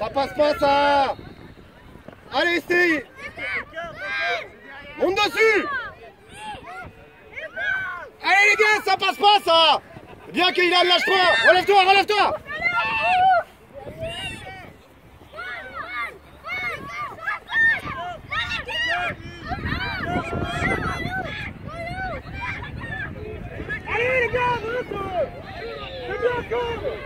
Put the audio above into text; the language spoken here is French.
Ça passe pas ça. Allez Steve. Monte dessus. Allez les gars, ça passe pas ça. Bien qu'il a lâche-toi. Relève-toi, relève-toi. Allez les gars, c'est bien encore.